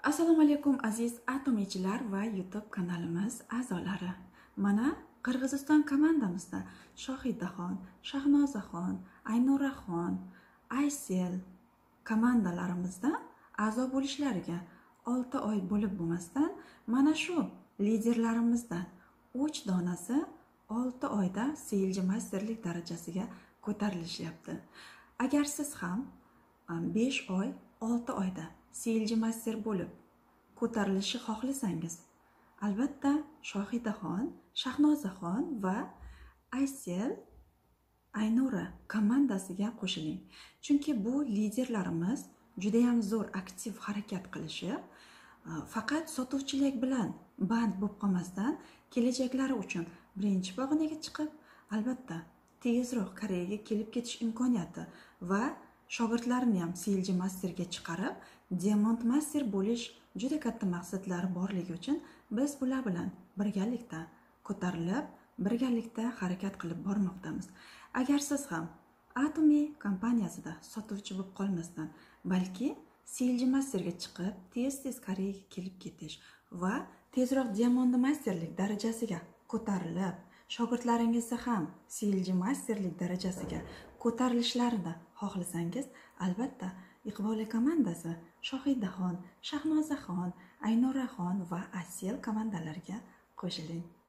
Assalomu alaykum aziz atomiychilar va YouTube kanalimiz a'zolari. Mana Qirg'iziston komandamizda Shohidaxon, Shahnozaxon, Aynuraxon, Aysel komandalarimizda a'zo bo'lishlariga 6 oy bo'lib bo'lmasdan mana shu liderlarimizdan 3 donasi 6 oyda seyilchi masterlik darajasiga ko'tarilishyapti. Agar siz ham 5 oy 6 oyda seyilchi master bo'lib ko'tarilishni xohlasangiz, albatta Shohidaxon, Shahnozaxon va Aysel Aynura komandasiga qo'shiling. Chunki bu liderlarimiz juda ham zo'r aktiv harakat qilishi, faqat sotuvchilik bilan band bo'lib qolmasdan kelajaklari uchun birinchi pog'onaga chiqib, albatta tezroq Koreyaga kelib ketish imkoniyati va shogirdlarini ham seyilchi masterga chiqarib, diamond master bo'lish juda katta maqsadlari borligi uchun biz bular bilan birgalikda ko'tarilib, birgalikda harakat qilib bormoqdamiz. Agar siz ham Atomiy kompaniyasida sotuvchi bo'lib qolmasdan, balki seyilchi masterga chiqib, tez-tez Koreyaga kelib ketish va tezroq diamond masterlik darajasiga ko'tarilib, shogirdlaringizga ham seyilchi masterlik darajasiga ko'tarilishlarini xohlasangiz, albatta Iqboli komandasi Shohidaxon, Shahnozaxon, Aynuraxon va Aysel komandalariga qo'shiling.